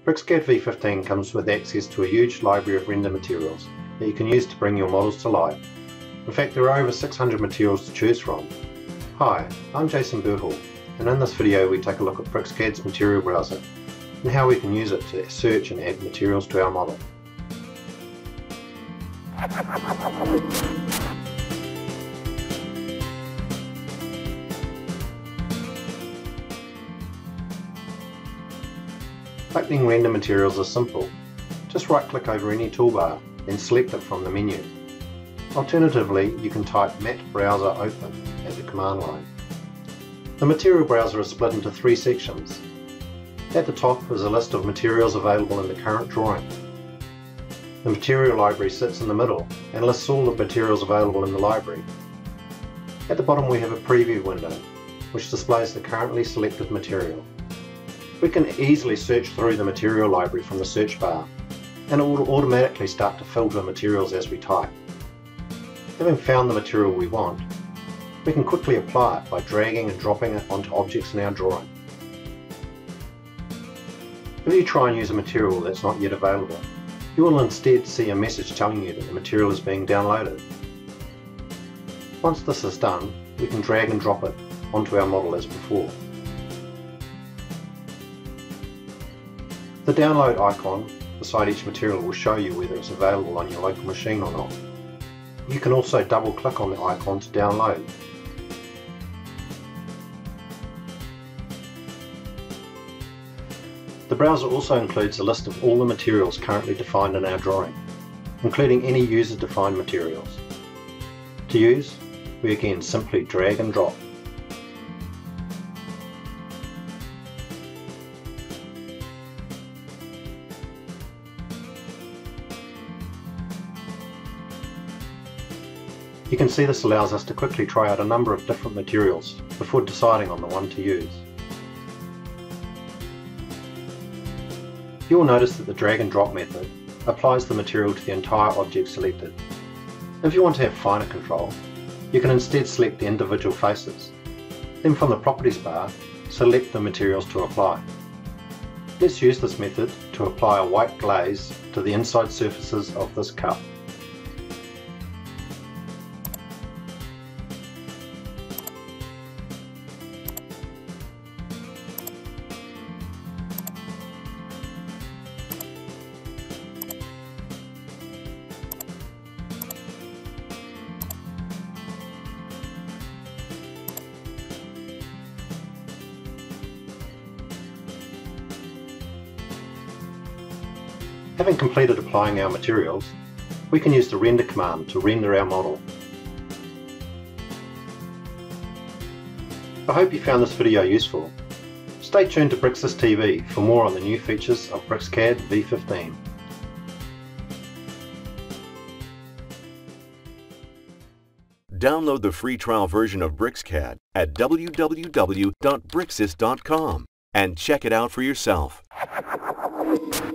BricsCAD V15 comes with access to a huge library of render materials that you can use to bring your models to life. In fact, there are over 600 materials to choose from. Hi, I'm Jason Bertle, and in this video we take a look at BricsCAD's material browser and how we can use it to search and add materials to our model. Opening render materials is simple. Just right click over any toolbar and select it from the menu. Alternatively, you can type Mat Browser Open at the command line. The material browser is split into three sections. At the top is a list of materials available in the current drawing. The material library sits in the middle and lists all the materials available in the library. At the bottom we have a preview window, which displays the currently selected material. We can easily search through the material library from the search bar, and it will automatically start to filter materials as we type. Having found the material we want, we can quickly apply it by dragging and dropping it onto objects in our drawing. If you try and use a material that's not yet available, you will instead see a message telling you that the material is being downloaded. Once this is done, we can drag and drop it onto our model as before. The download icon beside each material will show you whether it's available on your local machine or not. You can also double click on the icon to download. The browser also includes a list of all the materials currently defined in our drawing, including any user-defined materials. To use, we again simply drag and drop. You can see this allows us to quickly try out a number of different materials before deciding on the one to use. You will notice that the drag and drop method applies the material to the entire object selected. If you want to have finer control, you can instead select the individual faces. Then from the properties bar, select the materials to apply. Let's use this method to apply a white glaze to the inside surfaces of this cup. Having completed applying our materials, we can use the render command to render our model. I hope you found this video useful. Stay tuned to Bricsys TV for more on the new features of BricsCAD V15. Download the free trial version of BricsCAD at www.bricsys.com and check it out for yourself.